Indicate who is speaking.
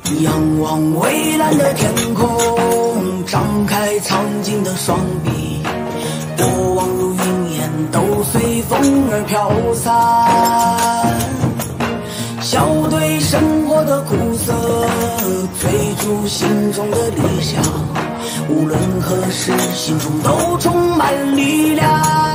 Speaker 1: 仰望蔚蓝的天空，张开苍劲的双臂，过往如云烟，都随风而飘散。笑对生活的苦涩，追逐心中的理想，无论何时，心中都充满力量。